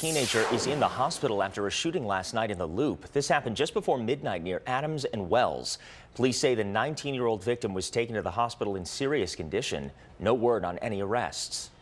teenager is in the hospital after a shooting last night in the Loop. This happened just before midnight near Adams and Wells. Police say the 19-year-old victim was taken to the hospital in serious condition. No word on any arrests.